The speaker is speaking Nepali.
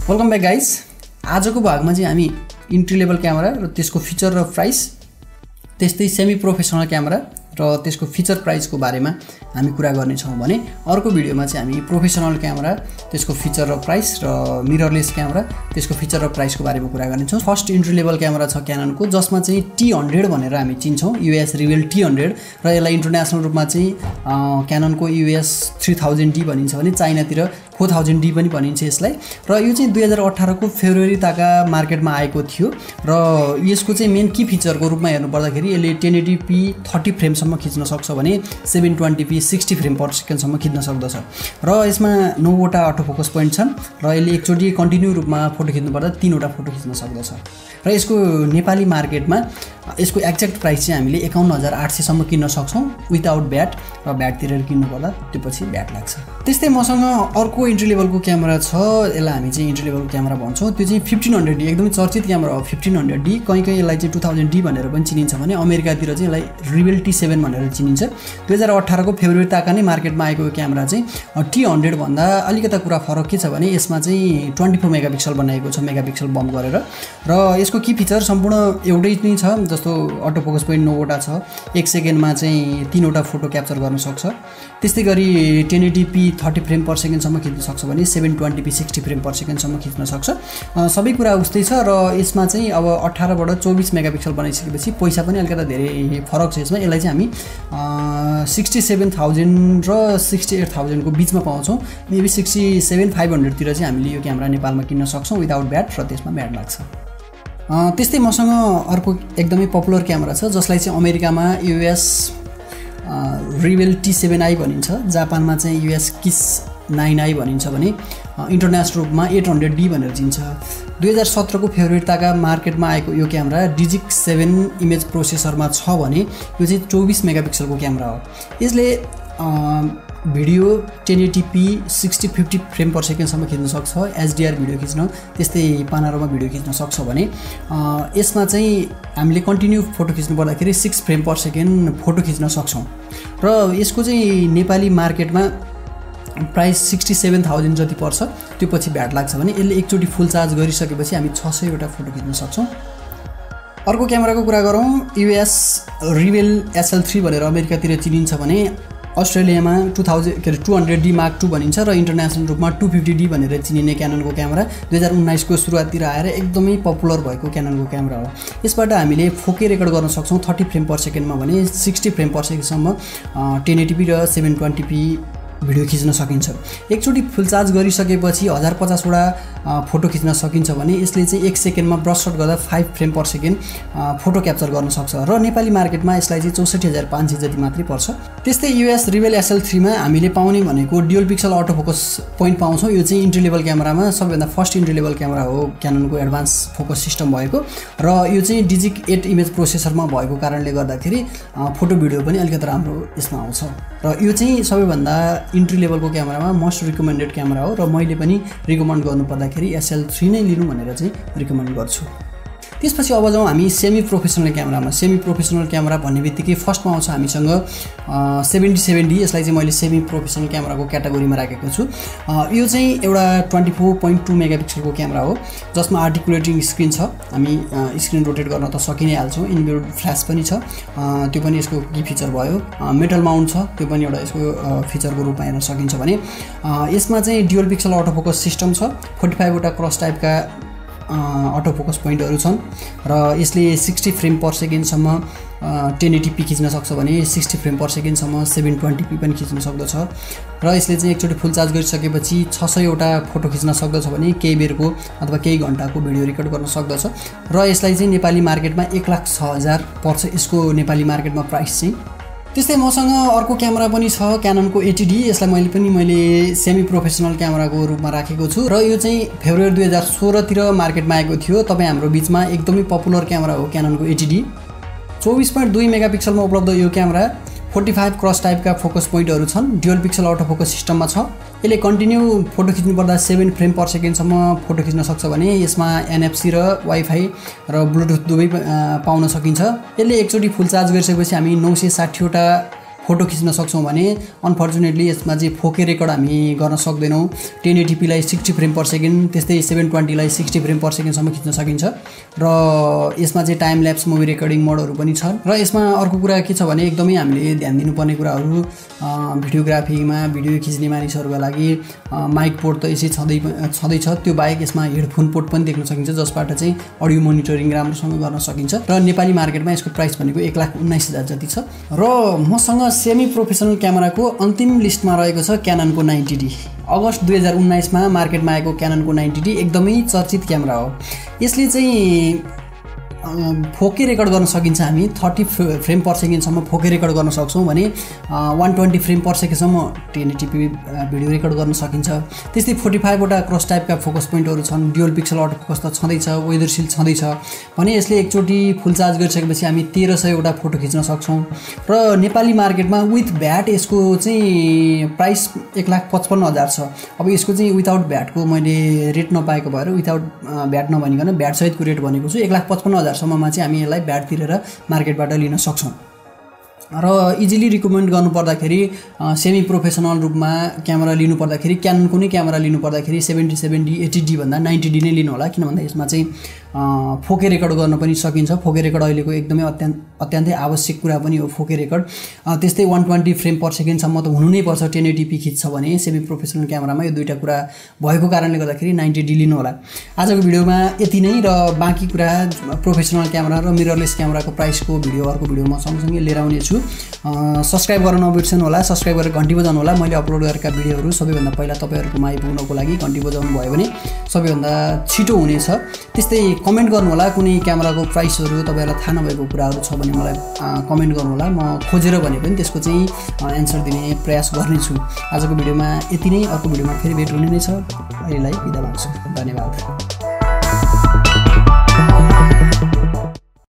Welcome back guys. आजको भागमा चाहिँ हामी इन्ट्री लेभल क्यामेरा र त्यसको फिचर र प्राइस, त्यस्तै सेमी प्रोफेसनल क्यामेरा र त्यसको फिचर प्राइसको बारेमा हामी कुरा गर्नेछौँ भने अर्को भिडियोमा चाहिँ हामी प्रोफेसनल क्यामेरा, त्यसको फिचर र प्राइस र मिररलेस क्यामेरा, त्यसको फिचर र प्राइसको बारेमा कुरा गर्नेछौँ। फर्स्ट इन्ट्री लेभल क्यामेरा छ क्याननको, जसमा चाहिँ T100 भनेर हामी चिन्छौँ, US रिभेल T100 र यसलाई इन्टरनेसनल रूपमा चाहिँ क्याननको US 3000D भनिन्छ भने चाइनातिर 4000D पनि भनिन्छ यसलाई। र यो चाहिँ 2018 को फेब्रुअरी ताका मार्केटमा आएको थियो र यसको चाहिँ मेन की फिचरको रूपमा हेर्नु पर्दाखेरि यसले 1080p 30 फ्रेमसम्म खिच्न सक्छ भने 720p 60 फ्रेम पर सेकेन्डसम्म खिच्न सक्दछ र यसमा 9 वटा अटो फोकस पोइन्ट छन् र यसले एकचोटि कन्टिन्यू रूपमा फोटो खिच्नु पर्दा 3 वटा फोटो खिच्न सक्दछ र यसको नेपाली मार्केटमा यसको एक्ज्याक्ट प्राइस चाहिँ हामीले 51800 सम्म किन्न सक्छौं विदाउट भ्याट, र भ्याट तिरेर किन्नु पर्दा त्यसपछि भ्याट लाग्छ। त्यस्तै मसँग अर्को इन्ट्री लेभलको क्यामेरा छ, यसलाई हामी चाहिँ इन्ट्री लेभलको क्यामेरा भन्छौँ। त्यो चाहिँ 1500D, एकदमै चर्चित क्यामेरा हो 1500D। कहीँ यसलाई चाहिँ 2000D भनेर पनि चिनिन्छ भने अमेरिकातिर चाहिँ यसलाई रिभेल T7 भनेर चिनिन्छ। 2018 को फेब्रुअरी ताका नै मार्केटमा आएको क्यामेरा चाहिँ T100 भन्दा अलिकता कुरा फरक के छ भने यसमा चाहिँ 24 मेगापिक्सल बनाएको छ, मेगापिक्सल बम्प गरेर, र यसको की फिचर सम्पूर्ण एउटै नै छ। जस्तो अटो फोकस पोइन्ट 9 वटा छ, 1 सेकेन्डमा चाहिँ 3 वटा फोटो क्याप्चर गर्न सक्छ। त्यस्तै गरी 1080p 30 फ्रेम पर सेकेन्डसम्म खिच्न सक्छ भने 720p 60 फ्रेम पर सेकेन्डसम्म खिच्न सक्छ। सबै कुरा उस्तै छ र यसमा चाहिँ अब 18 बाट 24 मेगापिक्सल बनाइसकेपछि पैसा पनि अलिकता धेरै फरक छ यसमा। यसलाई चाहिँ हामी 67000 र 68000 को बीचमा पाउँछौँ। मेबी 67500 तिर चाहिँ हामीले यो क्यामेरा नेपालमा किन्न सक्छौँ विदाउट भ्याट, र त्यसमा भ्याट लाग्छ। त्यस्तै मसँग अर्को एकदमै पपुलर क्यामेरा छ जसलाई चाहिँ अमेरिकामा US रिभेल T7i भनिन्छ, जापानमा चाहिँ US किस 9i भनिन्छ भने इन्टरनेसनल रूपमा 800D भनेर चिन्छ। 2017 को फेब्रुअरी ताका मार्केटमा आएको यो क्यामेरा डिजिक 7 इमेज प्रोसेसरमा छ भने यो चाहिँ 24 मेगापिक्सलको क्यामेरा हो। यसले भिडियो 1080p 60-50 फ्रेम पर सेकेन्डसम्म खिच्न सक्छ, HDR भिडियो खिच्न, त्यस्तै पानारोमा भिडियो खिच्न सक्छ भने यसमा चाहिँ हामीले कन्टिन्यू फोटो खिच्नु पर्दाखेरि 6 फ्रेम पर सेकेन्ड फोटो खिच्न सक्छौँ र यसको चाहिँ नेपाली मार्केटमा प्राइस 67000 जति पर्छ। त्यो पछि भ्याट लाग्छ भने यसले एकचोटि फुल चार्ज गरिसकेपछि हामी 600 वटा फोटो खिच्न सक्छौँ। अर्को क्यामेराको कुरा गरौँ, US रिभेल SL3 भनेर अमेरिकातिर चिनिन्छ भने अस्ट्रेलियामा 200D Mark II भनिन्छ र इन्टरनेसनल रूपमा 250D भनेर चिनिने क्याननको क्यामेरा 2019 को सुरुवाततिर आएर एकदमै पपुलर भएको क्याननको क्यामेरा हो। यसबाट हामीले 4K रेकर्ड गर्न सक्छौँ 30 फ्रेम पर सेकेन्डमा भने 60 फ्रेम पर सेकेन्डसम्म 1080p र 720p भिडियो खिच्न सकिन्छ। एकचोटि फुल चार्ज गरिसकेपछि 1050 वटा फोटो खिच्न सकिन्छ भने यसले चाहिँ 1 सेकेन्डमा ब्रस शट गर्दा 5 frame per second photo capture गर्न सक्छ र नेपाली मार्केटमा यसलाई चाहिँ 64500 जति मात्रै पर्छ। त्यस्तै US रिभेल SL3 मा हामीले पाउने भनेको dual pixel auto focus point पाउँछौँ। यो चाहिँ इन्ट्री लेभल क्यामेरामा सबैभन्दा फर्स्ट इन्ट्री लेभल क्यामेरा हो क्याननको एडभान्स फोकस सिस्टम भएको, र यो चाहिँ डिजिक 8 इमेज प्रोसेसरमा भएको कारणले गर्दाखेरि फोटो भिडियो पनि अलिकति राम्रो यसमा आउँछ र यो चाहिँ सबैभन्दा इन्ट्री लेभलको क्यामेरामा मोस्ट रिकमेन्डेड क्यामेरा हो र मैले पनि रिकमेन्ड गर्नुपर्दाखेरि SL3 नै लिनु भनेर चाहिँ रिकमेन्ड गर्छु। त्यसपछि अब जाउँ हामी सेमी प्रोफेसनल क्यामेरामा। सेमी प्रोफेसनल क्यामेरा भन्ने बित्तिकै फर्स्टमा आउँछ हामीसँग 77D। यसलाई चाहिँ मैले सेमी प्रोफेसनल क्यामेराको क्याटेगोरीमा राखेको छु। यो चाहिँ एउटा 24.2 मेगापिक्सलको क्यामेरा हो जसमा आर्टिकुलेटिङ स्क्रिन छ, हामी स्क्रिन रोटेट गर्न त सकि नै हाल्छौँ, इनबिल्ट फ्ल्यास पनि छ, त्यो पनि यसको की फिचर भयो। मेटल माउन्ट छ, त्यो पनि एउटा यसको फिचरको रूपमा हेर्न सकिन्छ भने यसमा चाहिँ dual pixel auto focus system छ, 45 वटा क्रस टाइपका अटो फोकस पोइन्टहरू छन् र यसले 60 फ्रेम पर सेकेन्डसम्म 1080p खिच्न सक्छ भने 60 फ्रेम पर सेकेन्डसम्म 720p पनि खिच्न सक्दछ र यसले चाहिँ एकचोटि फुल चार्ज गरिसकेपछि 600 वटा फोटो खिच्न सक्दछ भने केही बेरको अथवा केही घण्टाको भिडियो रेकर्ड गर्न सक्दछ र यसलाई चाहिँ नेपाली मार्केटमा 1,06,000 पर्छ यसको नेपाली मार्केटमा प्राइस चाहिँ। त्यस्तै मसँग अर्को क्यामेरा पनि छ क्याननको 80D। यसलाई मैले सेमी प्रोफेसनल क्यामेराको रूपमा राखेको छु र यो चाहिँ फेब्रुअरी 2016 तिर मार्केटमा आएको थियो। तपाईँ हाम्रो बीचमा एकदमै पपुलर क्यामेरा हो क्याननको 80D। 24.2 मेगापिक्सलमा उपलब्ध यो क्यामेरा 45 क्रस टाइपका फोकस पोइन्टहरू छन्, ड्युअल पिक्सल अटो फोकस सिस्टममा छ। यसले कन्टिन्यू फोटो खिच्नु पर्दा 7 फ्रेम पर सेकेन्डसम्म फोटो खिच्न सक्छ भने यसमा NFC र वाइफाई र ब्लुटुथ दुवै पाउन सकिन्छ। यसले एकचोटि फुल चार्ज गरिसकेपछि हामी 960 वटा फोटो खिच्न सक्छौँ भने अनफर्चुनेटली यसमा चाहिँ 4K रेकर्ड हामी गर्न सक्दैनौँ। 1080p लाई 60 फ्रेम पर सेकेन्ड, त्यस्तै 720 लाई 60 फ्रेम पर सेकेन्डसम्म खिच्न सकिन्छ र यसमा चाहिँ टाइम ल्याप्स मुभी रेकर्डिङ मोडहरू पनि छन्। र यसमा अर्को कुरा के छ भने एकदमै हामीले ध्यान दिनुपर्ने कुराहरू भिडियोग्राफीमा भिडियो खिच्ने मानिसहरूका लागि माइक पोर्ट त यसै छँदैछ, त्यो बाहेक यसमा हेडफोन पोर्ट पनि देख्न सकिन्छ जसबाट चाहिँ अडियो मोनिटरिङ राम्रोसँग गर्न सकिन्छ। र नेपाली मार्केटमा यसको प्राइस भनेको 1,19,000 जति छ। र मसँग सेमी प्रोफेसनल क्यामेराको अन्तिम लिस्टमा रहेको छ क्याननको 90D। अगस्त 2019 मा मार्केटमा आएको क्याननको 90D एकदमै चर्चित क्यामेरा हो। यसले चाहिँ 4K रेकर्ड गर्न सकिन्छ, हामी 30 फ्रेम पर सेकेन्डसम्म 4K रेकर्ड गर्न सक्छौँ भने 120 फ्रेम पर सेकेन्डसम्म 1080p भिडियो रेकर्ड गर्न सकिन्छ। त्यस्तै 45 वटा क्रस टाइपका फोकस पोइन्टहरू छन्, ड्युअल पिक्सल अटो फोकस त छँदैछ, वेदर सिल्ड छँदैछ भने यसले एकचोटि फुल चार्ज गरिसकेपछि हामी 1300 वटा फोटो खिच्न सक्छौँ। र नेपाली मार्केटमा विथ भ्याट यसको चाहिँ प्राइस 1,55,000 छ। अब यसको चाहिँ विदाउट भ्याटको मैले रेट नपाएको भएर विदाउट भ्याट नभनिकन भ्याट सहितको रेट भनेको छु। 1,55,000 सम्ममा चाहिँ हामी यसलाई भ्याट तिरेर मार्केटबाट लिन सक्छौँ। र इजिली रिकमेन्ड गर्नुपर्दाखेरि सेमी प्रोफेसनल रूपमा क्यामेरा लिनुपर्दाखेरि क्याननको नै क्यामेरा लिनुपर्दाखेरि 70-70D 80D भन्दा 90D नै लिनु होला, किन भन्दा यसमा चाहिँ 4K रेकर्ड गर्न पनि सकिन्छ। 4K रेकर्ड अहिलेको एकदमै अत्यन्तै आवश्यक कुरा पनि हो 4K रेकर्ड। त्यस्तै 120 फ्रेम पर सेकेन्डसम्म त हुनु नै पर्छ 1080p खिच्छ भने सेमी प्रोफेसनल क्यामेरामा यो दुईटा कुरा भएको कारणले गर्दाखेरि 90D लिनु होला। आजको भिडियोमा यति नै, र बाँकी कुरा प्रोफेसनल क्यामेरा र मिररलेस क्यामेराको प्राइसको भिडियो अर्को भिडियोमा सँगसँगै लिएर आउनेछु। सब्सक्राइब गर्न नबिर्सनु होला, सब्सक्राइब गरेर घन्टी बजाउनु होला। मैले अपलोड गरेका भिडियोहरू सबैभन्दा पहिला तपाईँहरूकोमा आइपुग्नको लागि घन्टी बजाउनु भयो भने सबैभन्दा छिटो हुनेछ। त्यस्तै कमेन्ट गर्नु होला, कुनै क्यामेराको प्राइसहरू तपाईँहरूलाई थाहा नभएको कुराहरू छ भने मलाई कमेन्ट गर्नु होला, म खोजेर भने पनि त्यसको चाहिँ एन्सर दिने प्रयास गर्नेछु। आजको भिडियोमा यति नै, अर्को भिडियोमा फेरि भेट हुने नै छ। अहिलेलाई बिदा माग्छु, धन्यवाद।